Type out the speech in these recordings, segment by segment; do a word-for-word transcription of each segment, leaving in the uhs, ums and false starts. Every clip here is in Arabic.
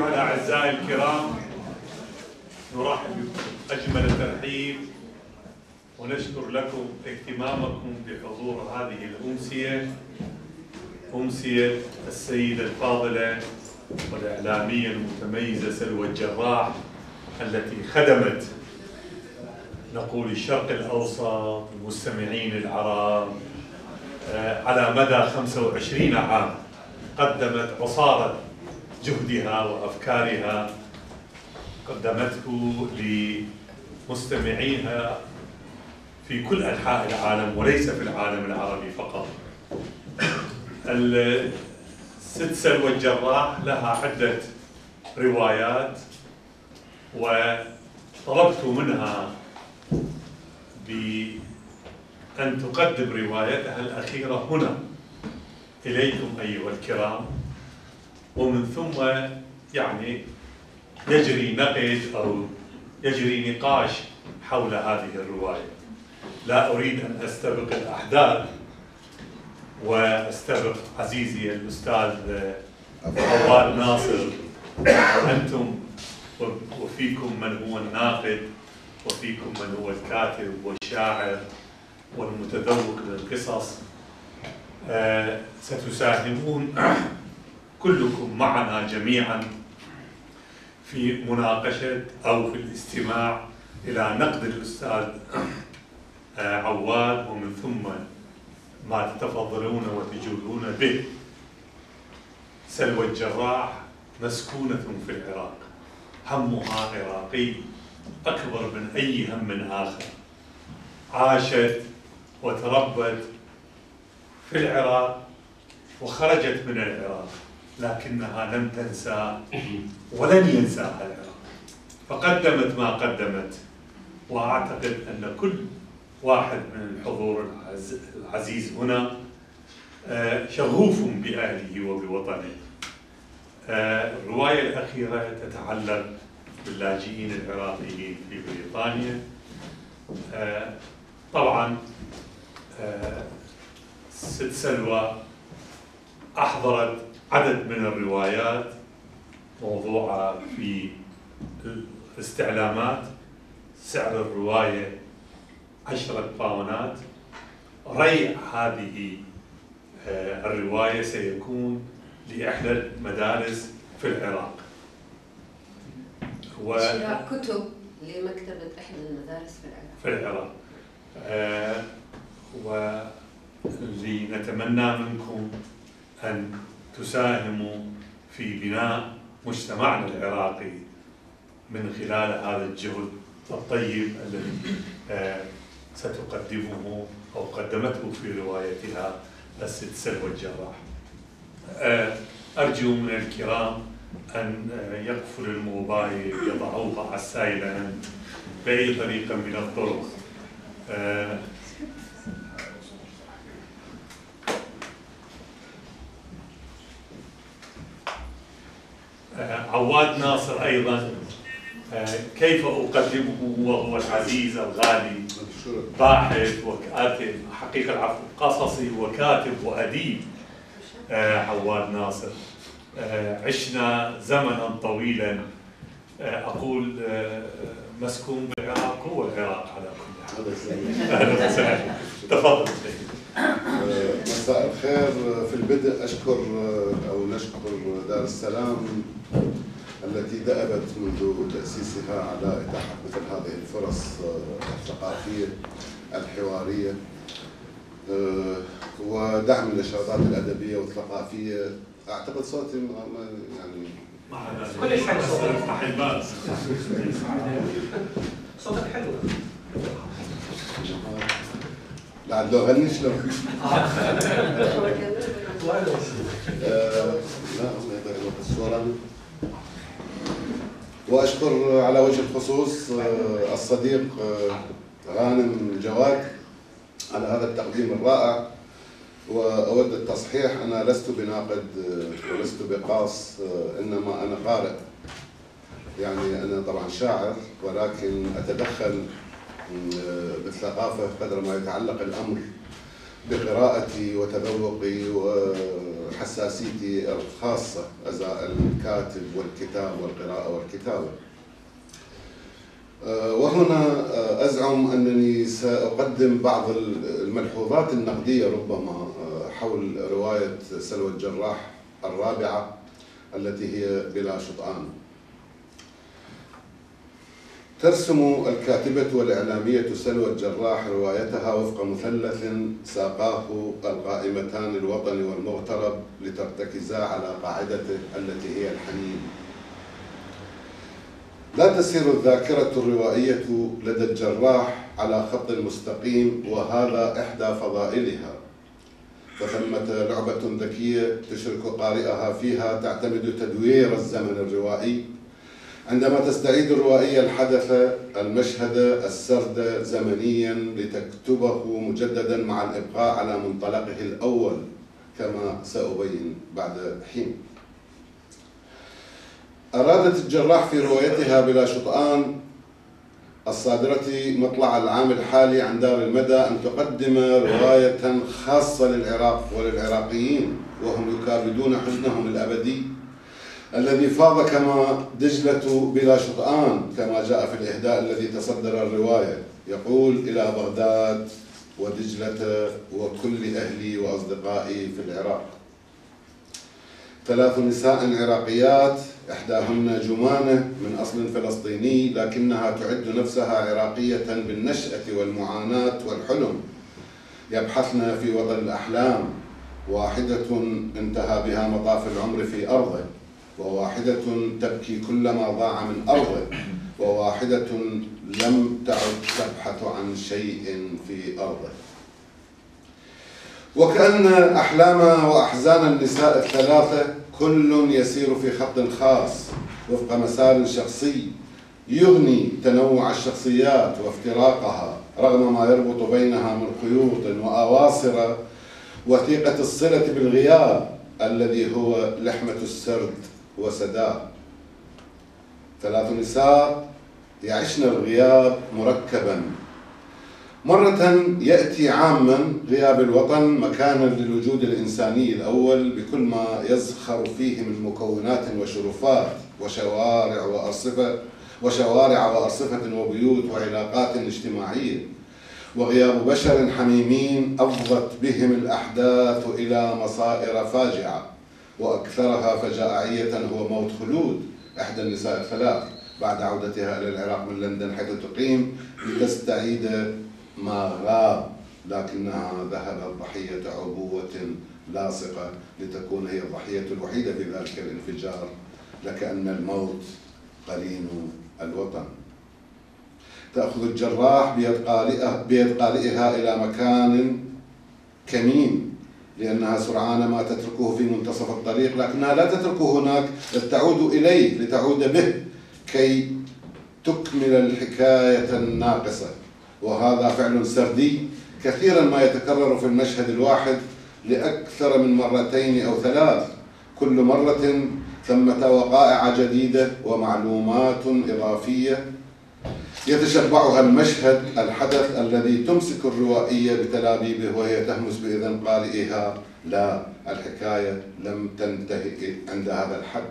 أيها الأعزاء الكرام، نرحب بكم أجمل ترحيب ونشكر لكم اهتمامكم بحضور هذه الأمسية، أمسية السيدة الفاضلة والإعلامية المتميزة سلوى الجراح، التي خدمت نقول الشرق الأوسط المستمعين العرب على مدى خمسة وعشرين عام. قدمت عصارة جهدها وأفكارها، قدمته لمستمعيها في كل أنحاء العالم وليس في العالم العربي فقط. الست سلوى الجراح لها عدة روايات، وطلبت منها بأن تقدم روايتها الأخيرة هنا إليكم أيها الكرام، ومن ثم يعني يجري نقد أو يجري نقاش حول هذه الرواية. لا أريد أن أستبق الأحداث وأستبق عزيزي الأستاذ عواد ناصر. أنتم وفيكم من هو الناقد، وفيكم من هو الكاتب والشاعر والمتذوق للقصص، آه ستساهمون كلكم معنا جميعا في مناقشة أو في الاستماع إلى نقد الأستاذ آه عواد، ومن ثم ما تتفضلون وتجودون به. سلوى الجراح مسكونة في العراق، همها عراقي أكبر من أي هم آخر. عاشت وتربت في العراق وخرجت من العراق، لكنها لم تنسى ولن ينساها العراق، فقدمت ما قدمت. وأعتقد أن كل واحد من الحضور العزيز هنا شغوف بأهله وبوطنه. الرواية الأخيرة تتعلق باللاجئين العراقيين في بريطانيا. طبعا ست سلوى أحضرت عدد من الروايات موضوعة في الاستعلامات. سعر الرواية عشرة باونات. ريع هذه الرواية سيكون لإحدى المدارس في العراق. و... شراء كتب لمكتبة إحدى المدارس في العراق. في العراق. آه واللي نتمنى منكم أن تساهموا في بناء مجتمعنا العراقي من خلال هذا الجهد الطيب الذي آه ستقدمه أو قدمته في روايتها الست سلوى الجراح. آه أرجو من الكرام أن يقفل الموبايل، يضعوه على السايلنت بأي طريقة من الطرق. آه آه عواد ناصر أيضا، آه كيف أقدمه وهو العزيز الغالي، باحث وكاتب، حقيقة العفو قصصي وكاتب وأديب. آه عواد ناصر، آه عشنا زمنا طويلا، آه أقول آه مسكون بالعراق هو العراق على كل حال. أهلا وسهلا، تفضل. مساء الخير. في البدء أشكر أو نشكر دار السلام التي دأبت منذ تأسيسها على إتاحة مثل هذه الفرص الثقافية الحوارية ودعم النشاطات الأدبية والثقافية. أعتقد صوتي يعني كل حاجة افتح الباب. صوتك حلو. لا لو غني شلون؟ لا الصورة. وأشكر على وجه الخصوص الصديق غانم جواد على هذا التقديم الرائع. وأود التصحيح، أنا لست بناقد ولست بقاص، إنما أنا قارئ. يعني أنا طبعا شاعر، ولكن أتدخل بالثقافة قدر ما يتعلق الأمر بقراءتي وتذوقي وحساسيتي الخاصة أزاء الكاتب والكتاب والقراءة والكتابة. وهنا أزعم أنني سأقدم بعض الملحوظات النقدية ربما حول رواية سلوى الجراح الرابعة التي هي بلا شطآن. ترسم الكاتبة والإعلامية سلوى الجراح روايتها وفق مثلث ساقاه القائمتان الوطني والمغترب لترتكزا على قاعدته التي هي الحنين. لا تسير الذاكرة الروائية لدى الجراح على خط مستقيم، وهذا إحدى فضائلها، فثمة لعبة ذكية تشرك قارئها فيها تعتمد تدوير الزمن الروائي عندما تستعيد الروائية الحدث المشهد السرد زمنيا لتكتبه مجددا مع الإبقاء على منطلقه الأول كما سأبين بعد حين. أرادت الجراح في روايتها بلا شطآن الصادرة مطلع العام الحالي عن دار المدى أن تقدم رواية خاصة للعراق وللعراقيين وهم يكابدون حزنهم الأبدي الذي فاض كما دجلة بلا شطآن، كما جاء في الإهداء الذي تصدر الرواية، يقول: إلى بغداد ودجلة وكل أهلي وأصدقائي في العراق. ثلاث نساء عراقيات، إحداهن جمانة من أصل فلسطيني لكنها تعد نفسها عراقية بالنشأة والمعاناة والحلم، يبحثن في وطن الأحلام. واحدة انتهى بها مطاف العمر في أرضه، وواحدة تبكي كلما ضاع من أرضه، وواحدة لم تعد تبحث عن شيء في أرضه. وكأن أحلام وأحزان النساء الثلاثة كل يسير في خط خاص وفق مسار شخصي يغني تنوع الشخصيات وافتراقها رغم ما يربط بينها من خيوط وأواصر وثيقة الصلة بالغياب الذي هو لحمة السرد وسداه. ثلاث نساء يعشن الغياب مركبا، مرة يأتي عاما غياب الوطن مكانا للوجود الإنساني الأول بكل ما يزخر فيه من مكونات وشرفات وشوارع وأرصفة وشوارع وأرصفة وبيوت وعلاقات اجتماعية، وغياب بشر حميمين أفضت بهم الأحداث إلى مصائر فاجعة، وأكثرها فجاعية هو موت خلود إحدى النساء الثلاث بعد عودتها إلى العراق من لندن حيث تقيم لتستعيد ما غاب، لكنها ذهبت ضحية عبوة لاصقة لتكون هي الضحية الوحيدة في ذلك الانفجار، لكأن الموت قرين الوطن. تأخذ الجراح بيد قارئها, بيد قارئها إلى مكان كمين لأنها سرعان ما تتركه في منتصف الطريق، لكنها لا تتركه هناك بل تعود إليه لتعود به كي تكمل الحكاية الناقصة. وهذا فعل سردي كثيرا ما يتكرر في المشهد الواحد لأكثر من مرتين أو ثلاث، كل مرة ثمة وقائع جديدة ومعلومات إضافية يتشبعها المشهد الحدث الذي تمسك الروائية بتلابيبه وهي تهمس بإذن قارئها: لا، الحكاية لم تنتهي عند هذا الحد.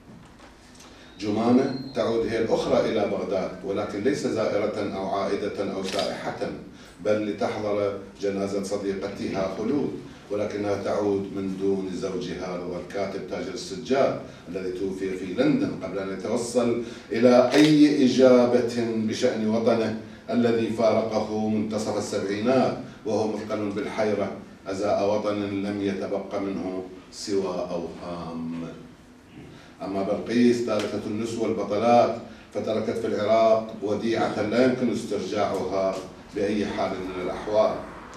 جمانة تعود هي الأخرى إلى بغداد، ولكن ليس زائرة أو عائدة أو سائحة، بل لتحضر جنازة صديقتها خلود، ولكنها تعود من دون زوجها رضا الكاتب تاجر السجاد الذي توفي في لندن قبل أن يتوصل إلى أي إجابة بشأن وطنه الذي فارقه منتصف السبعينات وهو مثقل بالحيرة أزاء وطن لم يتبق منه سوى أوهام. أما بلقيس ثالثة النسوة البطلات فتركت في العراق وديعة لا يمكن استرجاعها بأي حال من الأحوال.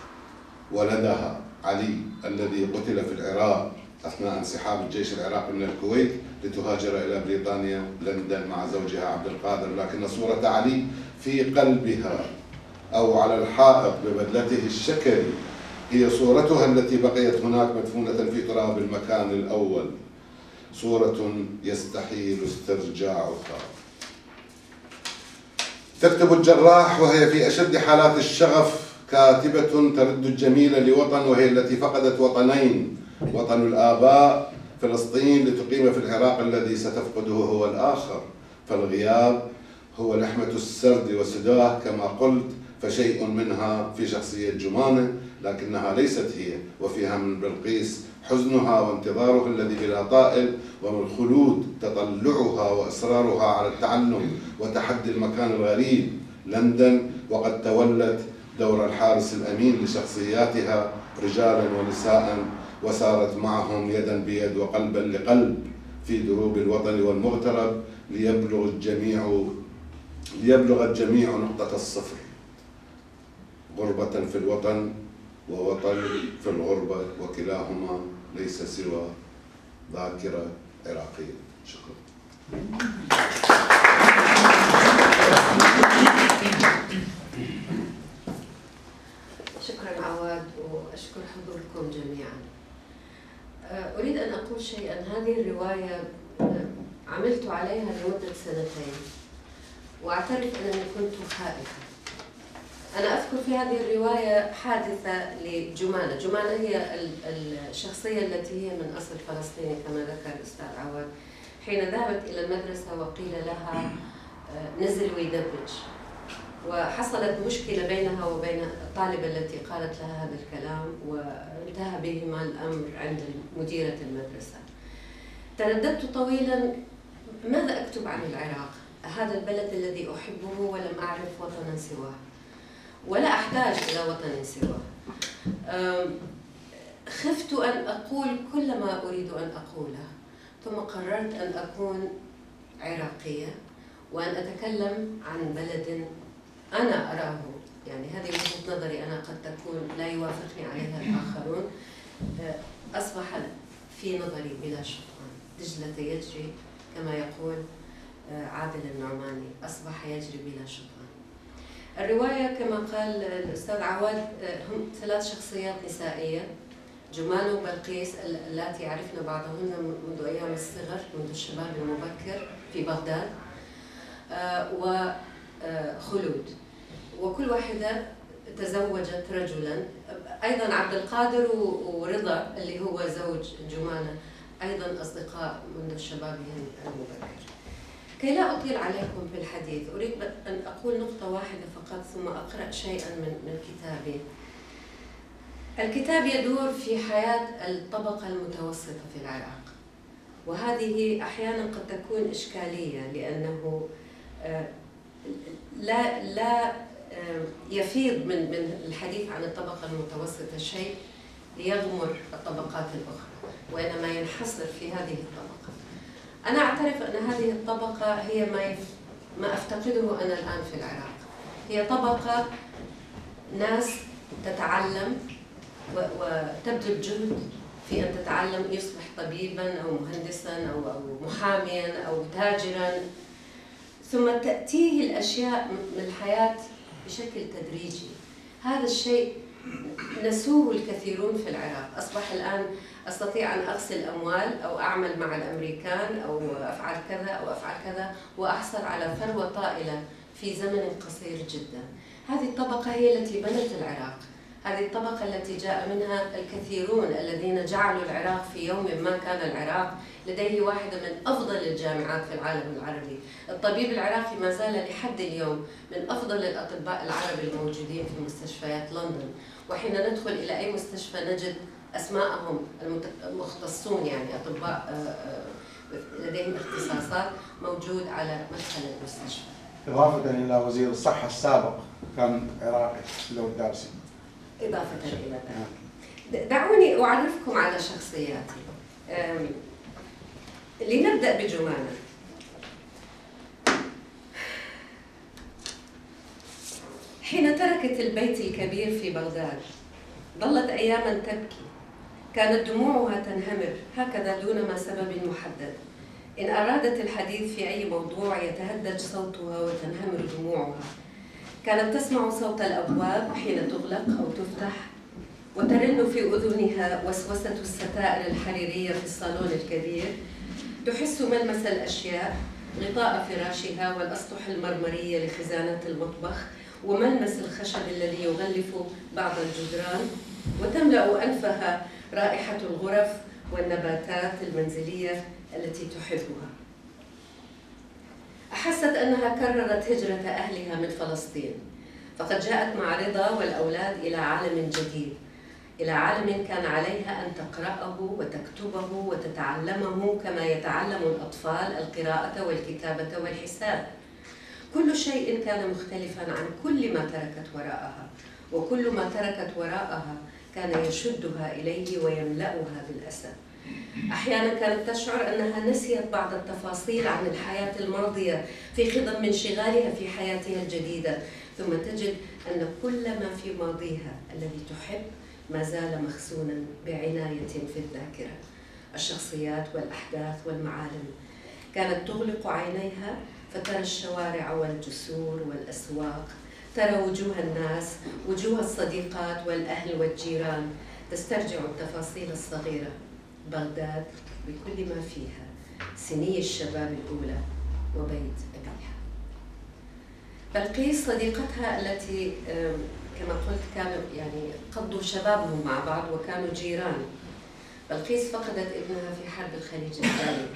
ولدها علي الذي قتل في العراق أثناء انسحاب الجيش العراقي من الكويت لتهاجر إلى بريطانيا لندن مع زوجها عبد القادر، لكن صورة علي في قلبها أو على الحائط ببدلته الشكري هي صورتها التي بقيت هناك مدفونة في تراب المكان الأول، صورة يستحيل استرجاعها. تكتب الجراح وهي في أشد حالات الشغف كاتبة ترد الجميل لوطن وهي التي فقدت وطنين، وطن الآباء فلسطين لتقيم في العراق الذي ستفقده هو الآخر، فالغياب هو لحمة السرد وسداه كما قلت، فشيء منها في شخصية جمانة لكنها ليست هي، وفيها من بلقيس حزنها وانتظارها الذي بلا طائل، ومن خلود تطلعها وإصرارها على التعلم وتحدي المكان الغريب لندن، وقد تولت دور الحارس الأمين لشخصياتها رجالا ونساء، وسارت معهم يدا بيد وقلبا لقلب في دروب الوطن والمغترب ليبلغ الجميع ليبلغ الجميع نقطة الصفر، غربة في الوطن ووطن في الغربة، وكلاهما ليس سوى ذاكرة عراقية. شكرا. شكرا عواد، وأشكر حضوركم جميعا. أريد أن أقول شيئا. هذه الرواية عملت عليها لمدة سنتين، وأعترف أنني كنت خائفة. أنا أذكر في هذه الرواية حادثة لجمانة. جمانة هي الشخصية التي هي من أصل فلسطيني كما ذكر الأستاذ عواد. حين ذهبت إلى المدرسة وقيل لها نزل ويدبج، وحصلت مشكلة بينها وبين الطالبة التي قالت لها هذا الكلام، وانتهى بهما الأمر عند مديرة المدرسة. ترددت طويلا ماذا أكتب عن العراق، هذا البلد الذي أحبه ولم أعرف وطنا سواه، ولا أحتاج إلى وطن سواه. خفت أن أقول كل ما أريد أن أقوله، ثم قررت أن أكون عراقية وأن أتكلم عن بلد أنا أراه، يعني هذه وجهة نظري أنا، قد تكون لا يوافقني عليها الآخرون، أصبح في نظري بلا شطران. دجلة يجري كما يقول عادل النعماني، أصبح يجري بلا شطران. الرواية كما قال الأستاذ عواد هم ثلاث شخصيات نسائية، جمان وبلقيس اللاتي عرفنا بعضهن منذ أيام الصغر، منذ الشباب المبكر في بغداد، وخلود، وكل واحدة تزوجت رجلا. أيضا عبد القادر ورضا اللي هو زوج جمانة أيضا أصدقاء منذ شبابهم المبكر. كي لا أطيل عليكم في الحديث، أريد أن أقول نقطة واحدة فقط ثم أقرأ شيئا من من كتابي. الكتاب يدور في حياة الطبقة المتوسطة في العراق، وهذه أحيانا قد تكون إشكالية، لأنه لا لا يفيض من من الحديث عن الطبقة المتوسطة شيء ليغمر الطبقات الأخرى، وإنما ينحصر في هذه الطبقة. أنا أعترف أن هذه الطبقة هي ما يف... ما أفتقده أنا الآن في العراق. هي طبقة ناس تتعلم و... وتبذل جهد في أن تتعلم، يصبح طبيباً أو مهندساً أو أو محامياً أو تاجراً، ثم تأتيه الأشياء من الحياة بشكل تدريجي. هذا الشيء نسوه الكثيرون في العراق. أصبح الآن أستطيع أن أغسل أموال أو أعمل مع الأمريكان أو أفعل كذا أو أفعل كذا وأحصل على ثروة طائلة في زمن قصير جدا. هذه الطبقة هي التي بنت العراق، هذه الطبقة التي جاء منها الكثيرون الذين جعلوا العراق في يوم ما كان العراق لديه واحدة من أفضل الجامعات في العالم العربي. الطبيب العراقي ما زال لحد اليوم من أفضل الأطباء العرب الموجودين في مستشفيات لندن، وحين ندخل إلى أي مستشفى نجد أسماءهم المختصون، يعني أطباء لديهم اختصاصات موجود على مدخل المستشفى. إضافة إلى وزير الصحة السابق كان عراقي لو الدارسي. إضافة إلى ذلك، دعوني أعرفكم على شخصياتي. لنبدأ بجمانة. حين تركت البيت الكبير في بغداد ظلت أياماً تبكي، كانت دموعها تنهمر هكذا دون ما سبب محدد. إن أرادت الحديث في أي موضوع يتهدج صوتها وتنهمر دموعها. كانت تسمع صوت الأبواب حين تغلق أو تفتح، وترن في أذنها وسوسة الستائر الحريرية في الصالون الكبير. تحس ملمس الأشياء، غطاء فراشها والأسطح المرمرية لخزانة المطبخ، وملمس الخشب الذي يغلف بعض الجدران، وتملأ أنفها رائحة الغرف والنباتات المنزلية التي تحبها. أحست أنها كررت هجرة أهلها من فلسطين، فقد جاءت مع رضا والأولاد إلى عالم جديد، إلى عالم كان عليها أن تقرأه وتكتبه وتتعلمه كما يتعلم الأطفال القراءة والكتابة والحساب. كل شيء كان مختلفاً عن كل ما تركت وراءها، وكل ما تركت وراءها كان يشدها إليه ويملأها بالأسى. أحياناً كانت تشعر أنها نسيت بعض التفاصيل عن الحياة الماضية في خضم انشغالها في حياتها الجديدة، ثم تجد أن كل ما في ماضيها الذي تحب ما زال مخزوناً بعناية في الذاكرة. الشخصيات والأحداث والمعالم. كانت تغلق عينيها فترى الشوارع والجسور والأسواق، ترى وجوه الناس، وجوه الصديقات والأهل والجيران، تسترجع التفاصيل الصغيرة. بغداد بكل ما فيها، سني الشباب الأولى، وبيت أبيها. بلقيس صديقتها التي كما قلت كانوا يعني قضوا شبابهم مع بعض وكانوا جيران. بلقيس فقدت ابنها في حرب الخليج الثاني.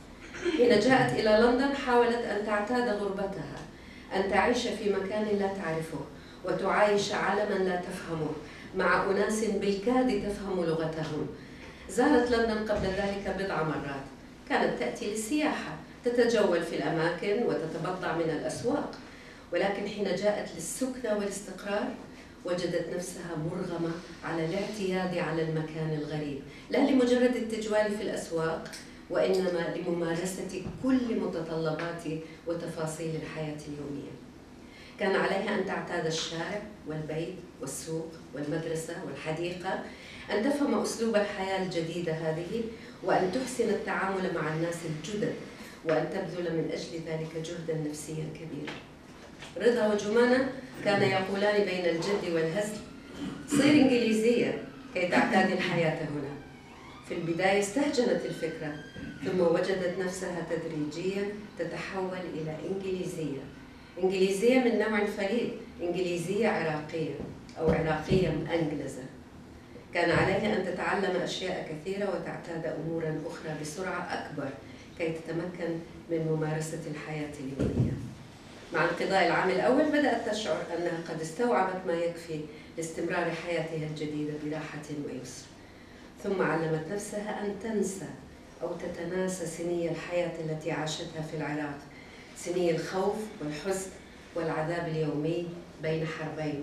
حين جاءت إلى لندن حاولت أن تعتاد غربتها، أن تعيش في مكان لا تعرفه، وتعايش عالما لا تفهمه، مع أناس بالكاد تفهم لغتهم. زارت لندن قبل ذلك بضع مرات، كانت تأتي للسياحة، تتجول في الأماكن وتتبضع من الأسواق، ولكن حين جاءت للسكنة والاستقرار وجدت نفسها مرغمة على الاعتياد على المكان الغريب، لا لمجرد التجوال في الأسواق، وإنما لممارسة كل متطلبات وتفاصيل الحياة اليومية. كان عليها أن تعتاد الشارع والبيت والسوق والمدرسة والحديقة، أن تفهم أسلوب الحياة الجديدة هذه، وأن تحسن التعامل مع الناس الجدد، وأن تبذل من أجل ذلك جهدا نفسيا كبيرا. رضا وجمانة كان يقولان بين الجد والهزل: صير إنجليزية كي تعتادي الحياة هنا. في البداية استهجنت الفكرة، ثم وجدت نفسها تدريجيا تتحول إلى إنجليزية. إنجليزية من نوع فريد، إنجليزية عراقية أو عراقية مأنجلزة. كان عليها أن تتعلم أشياء كثيرة وتعتاد أمورا أخرى بسرعة أكبر كي تتمكن من ممارسة الحياة اليومية. مع انقضاء العام الأول بدأت تشعر أنها قد استوعبت ما يكفي لاستمرار حياتها الجديدة براحة ويسر. ثم علمت نفسها أن تنسى أو تتناسى سني الحياة التي عاشتها في العراق، سني الخوف والحزن والعذاب اليومي بين حربين.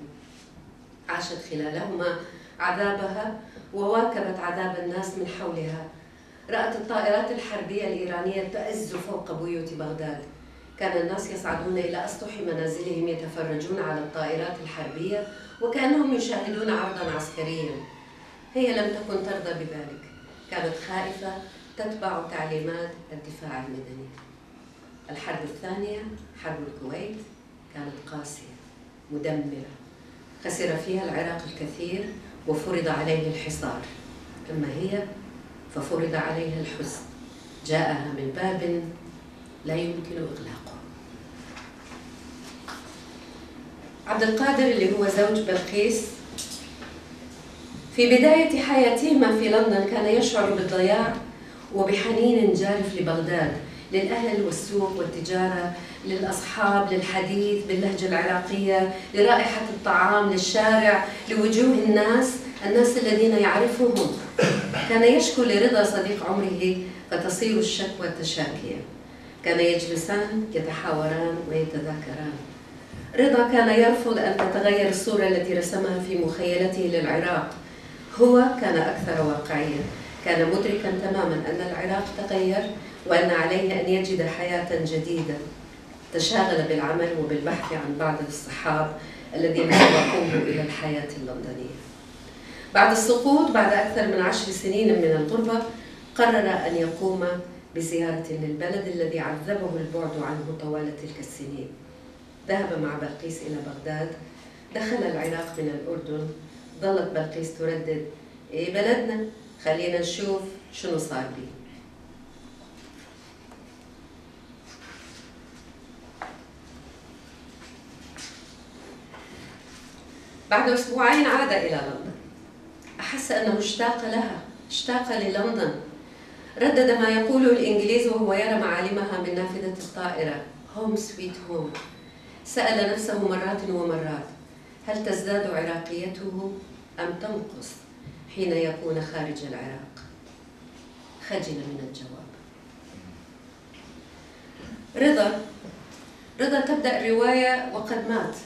عاشت خلالهما عذابها وواكبت عذاب الناس من حولها. رأت الطائرات الحربية الإيرانية تأز فوق بيوت بغداد. كان الناس يصعدون إلى أسطح منازلهم يتفرجون على الطائرات الحربية وكأنهم يشاهدون عرضاً عسكرياً. هي لم تكن ترضى بذلك، كانت خائفة تتبع تعليمات الدفاع المدني. الحرب الثانية، حرب الكويت، كانت قاسية مدمرة، خسر فيها العراق الكثير وفرض عليه الحصار. أما هي ففرض عليها الحزن، جاءها من باب لا يمكن إغلاقه. عبد القادر اللي هو زوج بلقيس في بداية حياتهما في لندن كان يشعر بالضياع وبحنين جارف لبغداد، للأهل والسوق والتجارة، للأصحاب، للحديث باللهجة العراقية، لرائحة الطعام، للشارع، لوجوه الناس، الناس الذين يعرفهم. كان يشكو لرضا صديق عمره فتصير الشكوى تشاكيا. كان يجلسان يتحاوران ويتذاكران. رضا كان يرفض أن تتغير الصورة التي رسمها في مخيلته للعراق. هو كان أكثر واقعية، كان مدركا تماما أن العراق تغير وأن عليه أن يجد حياة جديدة. تشاغل بالعمل وبالبحث عن بعض الصحاب الذين سبقوه إلى الحياة اللندنية. بعد السقوط، بعد أكثر من عشر سنين من الغربة، قرر أن يقوم بزيارة للبلد الذي عذبه البعد عنه طوال تلك السنين. ذهب مع بلقيس إلى بغداد، دخل العراق من الأردن. ظلت بلقيس تردد: إيه بلدنا، خلينا نشوف شنو صار بي. بعد أسبوعين عاد إلى لندن. أحس أنه اشتاق لها، اشتاق للندن. ردد ما يقوله الإنجليز وهو يرى معالمها من نافذة الطائرة: هوم سويت هوم. سأل نفسه مرات ومرات: هل تزداد عراقيته أم تنقص حين يكون خارج العراق؟ خجل من الجواب. رضا رضا تبدأ الرواية وقد مات.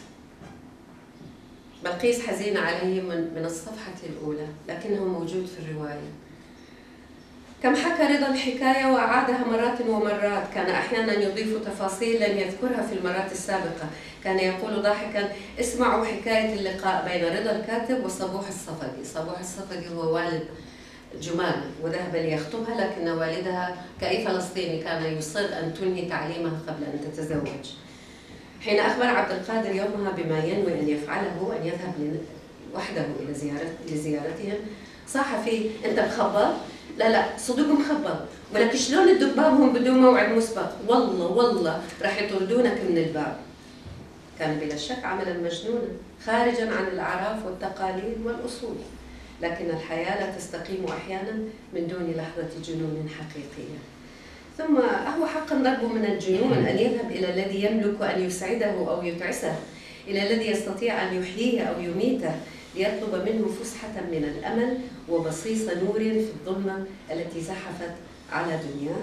بلقيس حزينة عليه من من الصفحة الأولى، لكنه موجود في الرواية. كم حكى رضا الحكاية وأعادها مرات ومرات، كان أحيانا يضيف تفاصيل لم يذكرها في المرات السابقة. كان يقول ضاحكا: اسمعوا حكاية اللقاء بين رضا الكاتب وصبوح الصفدي. صبوح الصفدي هو والد جمانة، وذهب ليخطبها، لكن والدها كأي فلسطيني كان يصر أن تنهي تعليمها قبل أن تتزوج. حين أخبر عبد القادر يومها بما ينوي أن يفعله، أن يذهب وحده إلى زيارة لزيارتهم، صاح فيه: أنت مخبر؟ لا لا صدق مخبر، ولكن شلون الدباب هم بدون موعد مسبق؟ والله والله راح يطردونك من الباب. كان بلا شك عملا مجنونا خارجا عن الأعراف والتقاليد والأصول، لكن الحياة لا تستقيم أحيانا من دون لحظة جنون حقيقية. ثم هو حقا ضرب من الجنون أن يذهب إلى الذي يملك أن يسعده أو يتعسه، إلى الذي يستطيع أن يحييه أو يميته، ليطلب منه فسحة من الأمل وبصيص نور في الظلمة التي زحفت على دنياه.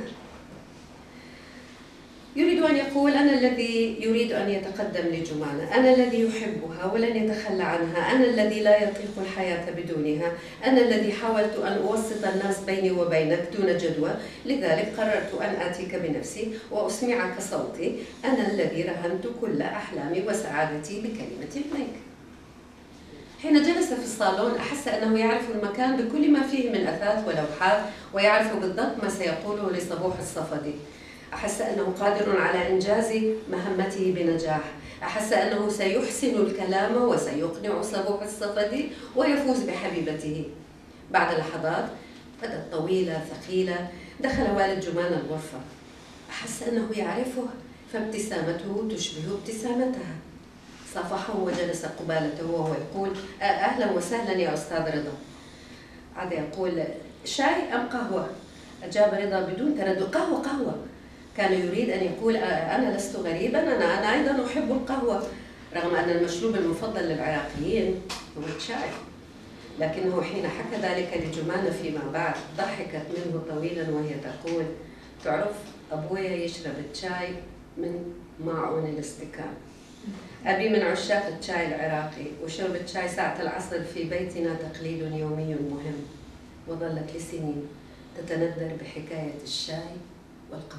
يريد أن يقول: أنا الذي يريد أن يتقدم لجمانة، أنا الذي يحبها ولن يتخلى عنها، أنا الذي لا يطيق الحياة بدونها، أنا الذي حاولت أن أوسط الناس بيني وبينك دون جدوى، لذلك قررت أن آتيك بنفسي وأسمعك صوتي، أنا الذي رهنت كل أحلامي وسعادتي بكلمة منك. حين جلس في الصالون أحس أنه يعرف المكان بكل ما فيه من أثاث ولوحات، ويعرف بالضبط ما سيقوله لصبوح الصفدي. أحس أنه قادر على إنجاز مهمته بنجاح. أحس أنه سيحسن الكلام وسيقنع صبوح الصفدي ويفوز بحبيبته. بعد لحظات بدت طويلة ثقيلة دخل والد جمانة الغرفة. أحس أنه يعرفه، فابتسامته تشبه ابتسامتها. صافحه وجلس قبالته وهو يقول: أهلا وسهلا يا أستاذ رضا. عاد يقول: شاي أم قهوة؟ أجاب رضا بدون تردد: قهوة قهوة. كان يريد أن يقول: أنا لست غريبا، أنا أنا أيضا أحب القهوة، رغم أن المشروب المفضل للعراقيين هو الشاي. لكنه حين حكى ذلك لجمانة فيما بعد ضحكت منه طويلا وهي تقول: تعرف أبويا يشرب الشاي من ماعون الاستكان. أبي من عشاق الشاي العراقي، وشرب الشاي ساعة العصر في بيتنا تقليد يومي مهم، وظلت لسنين تتندر بحكاية الشاي والقهوة.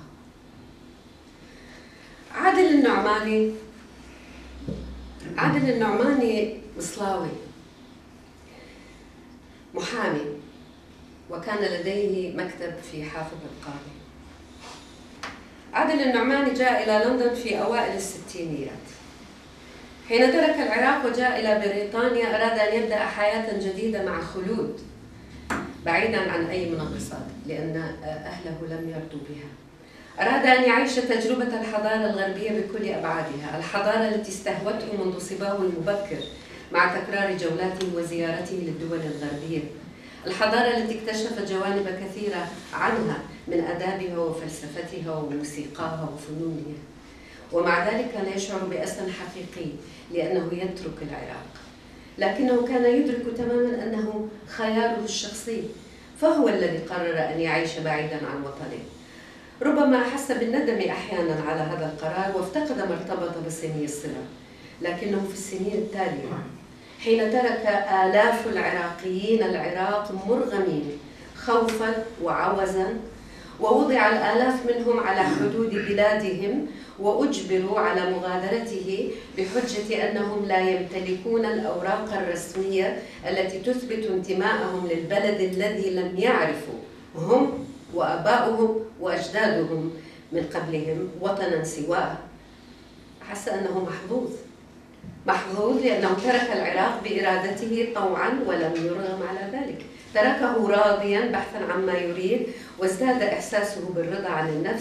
عادل النعماني عادل النعماني مصلاوي، محامي، وكان لديه مكتب في حافظ القاضي. عادل النعماني جاء إلى لندن في أوائل الستينيات. حين ترك العراق وجاء إلى بريطانيا أراد أن يبدأ حياة جديدة مع خلود، بعيدا عن أي منغصات، لأن أهله لم يرضوا بها. أراد أن يعيش تجربة الحضارة الغربية بكل أبعادها، الحضارة التي استهوته منذ صباه المبكر مع تكرار جولاته وزيارته للدول الغربية، الحضارة التي اكتشف جوانب كثيرة عنها من آدابها وفلسفتها وموسيقاها وفنونها. ومع ذلك كان يشعر بأسى حقيقي لأنه يترك العراق، لكنه كان يدرك تماما أنه خياره الشخصي، فهو الذي قرر أن يعيش بعيدا عن وطنه. ربما أحس بالندم أحيانا على هذا القرار وافتقد ما ارتبط بصني الصلة، لكنه في السنين التالية حين ترك آلاف العراقيين العراق مرغمين خوفا وعوزا، ووضع الآلاف منهم على حدود بلادهم وأجبروا على مغادرته بحجة أنهم لا يمتلكون الأوراق الرسمية التي تثبت انتماءهم للبلد الذي لم يعرفوا هم وآباؤهم وأجدادهم من قبلهم وطنا سواه. حس أنه محظوظ محظوظ لأنه ترك العراق بإرادته طوعا ولم يرغم على ذلك، تركه راضيا بحثا عما يريد، وازداد إحساسه بالرضا عن النفس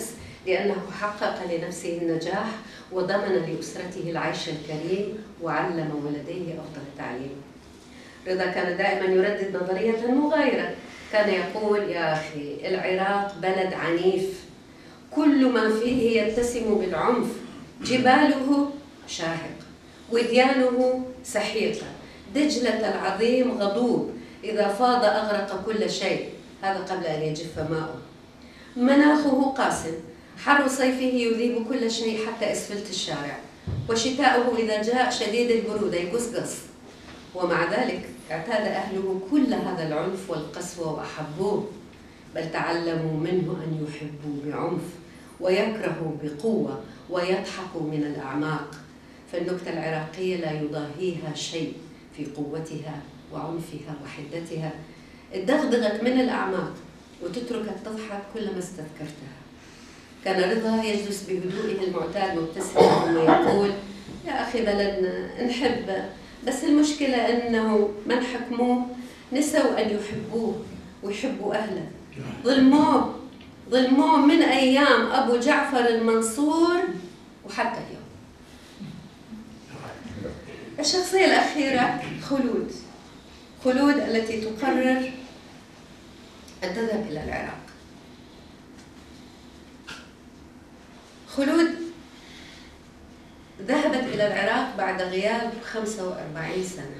لأنه حقق لنفسه النجاح وضمن لأسرته العيش الكريم وعلم ولديه أفضل التعليم. رضا كان دائما يردد نظرية مغايرة، كان يقول: يا أخي العراق بلد عنيف كل ما فيه يتسم بالعنف، جباله شاهق، وديانه سحيقة، دجلة العظيم غضوب، إذا فاض أغرق كل شيء، هذا قبل أن يجف ماؤه. مناخه قاس، حر صيفه يذيب كل شيء حتى إسفلت الشارع، وشتاؤه إذا جاء شديد البرودة يقصقص. ومع ذلك اعتاد أهله كل هذا العنف والقسوة وأحبوه، بل تعلموا منه أن يحبوا بعنف ويكرهوا بقوة ويضحكوا من الأعماق. فالنكتة العراقية لا يضاهيها شيء في قوتها وعنفها وحدتها، اتدغدغت من الأعماق وتتركك تضحك كلما استذكرتها. كان رضا يجلس بهدوئه المعتاد مبتسما ثم يقول: يا أخي بلدنا نحبه، بس المشكلة أنه من حكموه نسوا أن يحبوه ويحبوا أهله، ظلموه ظلموه من أيام أبو جعفر المنصور وحتى اليوم. الشخصية الأخيرة خلود. خلود التي تقرر أن تذهب إلى العراق. خلود ذهبت إلى العراق بعد غياب خمسة وأربعين سنة.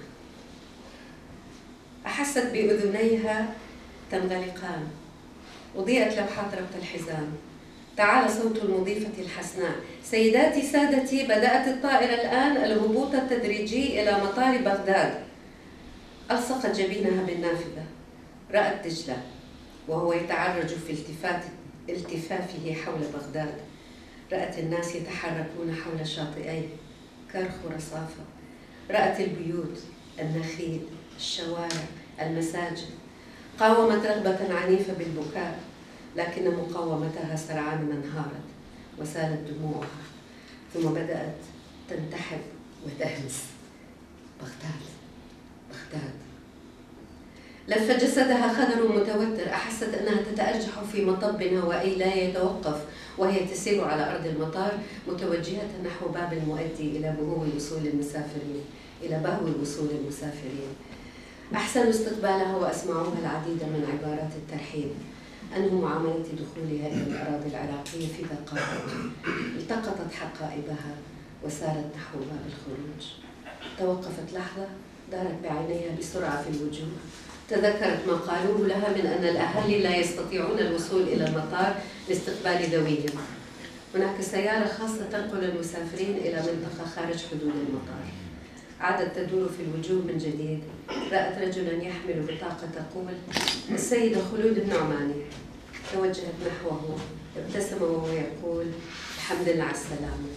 أحست بأذنيها تنغلقان، وضيئت لوحات ربط الحزام، تعالى صوت المضيفة الحسناء: سيداتي سادتي، بدأت الطائرة الآن الهبوط التدريجي إلى مطار بغداد. ألصقت جبينها بالنافذة، رأت دجلة وهو يتعرج في التفات التفافه حول بغداد، رأت الناس يتحركون حول شاطئيه كرخ ورصافة، رأت البيوت، النخيل، الشوارع، المساجد. قاومت رغبة عنيفة بالبكاء، لكن مقاومتها سرعان ما انهارت وسالت دموعها، ثم بدأت تنتحب وتهمس: بغداد بغداد. لف جسدها خدر متوتر، أحست أنها تتأرجح في مطب هوائي لا يتوقف وهي تسير على أرض المطار متوجهة نحو باب المؤدي إلى بهو وصول المسافرين إلى بهو وصول المسافرين. أحسنوا استقبالها وأسمعوها العديد من عبارات الترحيب، أنه معاملة دخولها إلى الأراضي العراقية في دقائق. التقطت حقائبها وسارت نحو باب الخروج. توقفت لحظة، دارت بعينيها بسرعة في الوجوه، تذكرت ما قالوه لها من أن الأهالي لا يستطيعون الوصول إلى المطار لاستقبال ذويهم. هناك سيارة خاصة تنقل المسافرين إلى منطقة خارج حدود المطار. عادت تدور في الوجوه من جديد، رأت رجلا يحمل بطاقة تقول: السيدة خلود النعماني. توجهت نحوه، ابتسم وهو يقول: الحمد لله على السلامة.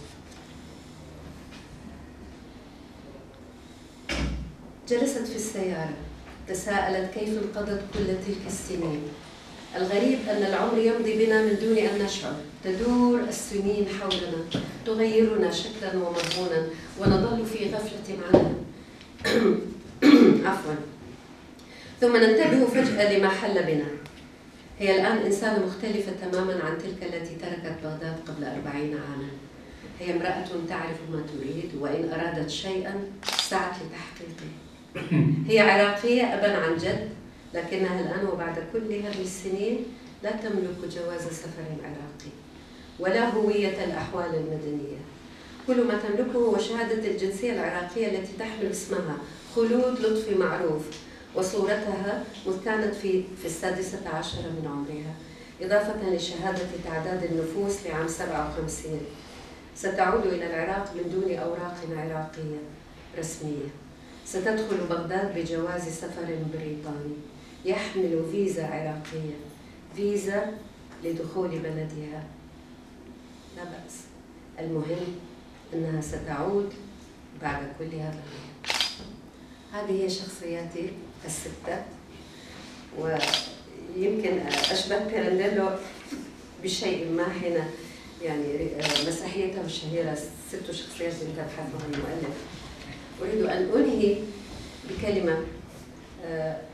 جلست في السيارة، تساءلت كيف انقضت كل تلك السنين. الغريب أن العمر يمضي بنا من دون أن نشعر، تدور السنين حولنا تغيرنا شكلا ومضمونا ونظل في غفلة عنها. عفوا. ثم ننتبه فجأة لما حل بنا. هي الآن إنسانة مختلفة تماما عن تلك التي تركت بغداد قبل أربعين عاما. هي امرأة تعرف ما تريد، وإن أرادت شيئا سعت لتحقيقه. هي عراقية أبا عن جد، لكنها الآن وبعد كل هذه السنين لا تملك جواز سفر عراقي ولا هوية الأحوال المدنية. كل ما تملكه هو شهادة الجنسية العراقية التي تحمل اسمها خلود لطفي معروف، وصورتها مذ كانت في في السادسة عشرة من عمرها، إضافة لشهادة تعداد النفوس لعام سبعة وخمسين. ستعود إلى العراق من دون أوراق عراقية رسمية. ستدخل بغداد بجواز سفر بريطاني يحمل فيزا عراقية، فيزا لدخول بلدها. لا بأس، المهم أنها ستعود بعد كل هذا الوقت. هذه هي شخصياتي الستة، ويمكن أشبه بيرانديلو بشيء ما حين يعني مسرحيته الشهيرة ست شخصيات التي تبحث عنها المؤلف. أريد أن أنهي بكلمة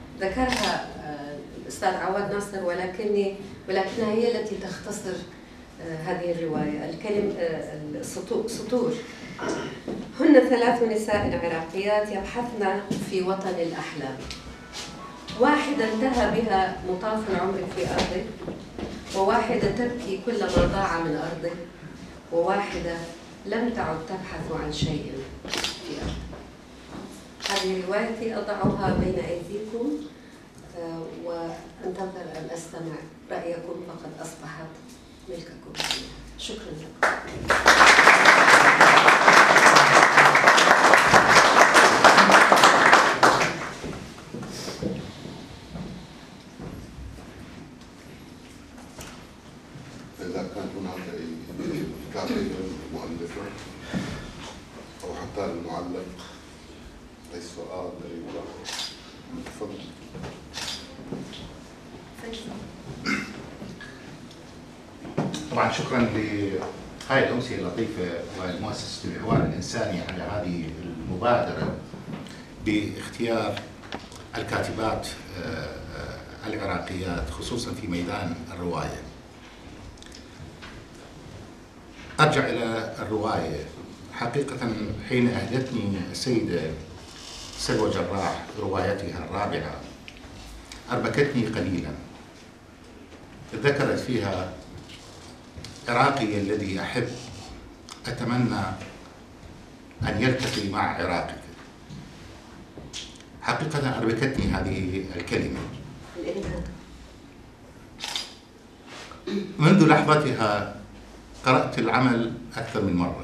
ذكرها الأستاذ عواد ناصر، ولكني ولكنها هي التي تختصر هذه الرواية. الكلم السطور: هن ثلاث نساء عراقيات يبحثن في وطن الأحلام. واحدة انتهى بها مطاف العمر في أرضه، وواحدة تبكي كلما ضاع من أرضه، وواحدة لم تعد تبحث عن شيء في أرضه. هذه روايتي أضعها بين أيديكم وأنتظر أن أستمع رأيكم، فقد أصبحت ملككم. شكرا لكم. إذا كان هناك أي تعليق للمؤلفة أو حتى المعلق، أي سؤال أي تفضل. طبعا شكرا لهاي الأمسية اللطيفة ومؤسسة الحوار الإنساني على هذه المبادرة باختيار الكاتبات العراقيات خصوصا في ميدان الرواية. أرجع إلى الرواية. حقيقة حين أهدتني السيدة سلوى جراح روايتها الرابعة أربكتني قليلا. ذكرت فيها عراقي الذي أحب أتمنى أن يلتقي مع عراقك. حقيقة أربكتني هذه الكلمة. منذ لحظتها قرأت العمل أكثر من مرة،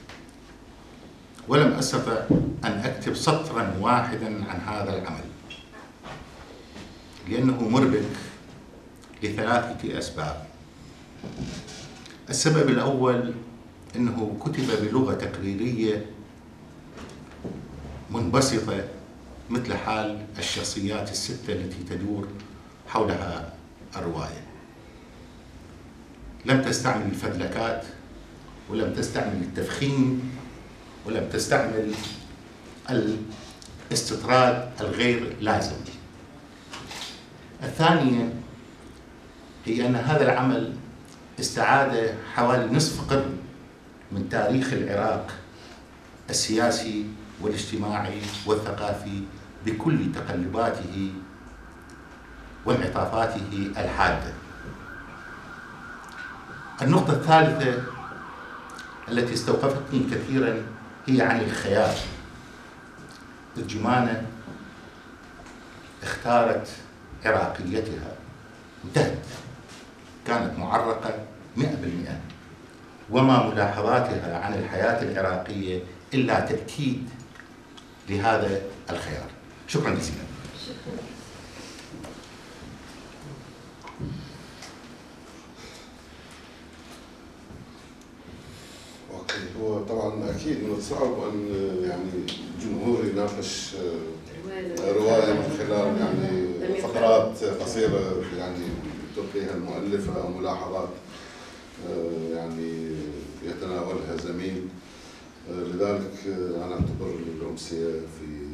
ولم أستطع أن أكتب سطرا واحدا عن هذا العمل، لأنه مربك لثلاثة أسباب. السبب الأول أنه كتب بلغة تقريرية منبسطة مثل حال الشخصيات الستة التي تدور حولها الرواية. لم تستعمل الفذلكات، ولم تستعمل التفخيم، ولم تستعمل الاستطراد الغير لازم. الثانية هي أن هذا العمل استعاد حوالي نصف قرن من تاريخ العراق السياسي والاجتماعي والثقافي بكل تقلباته وانعطافاته الحادة. النقطة الثالثة التي استوقفتني كثيرا هي عن الخيال. الجمانة اختارت عراقيتها، انتهت، كانت معرقة مئة بالمئة، وما ملاحظاتها عن الحياة العراقية إلا تأكيد لهذا الخيار. شكرا جزيلا. اوكي، هو طبعا اكيد من الصعب ان يعني الجمهور يناقش روايه من خلال يعني فقرات قصيره يعني تلقيها المؤلفه او ملاحظات يعني يتناولها زميل. لذلك انا اعتبر الامسيه في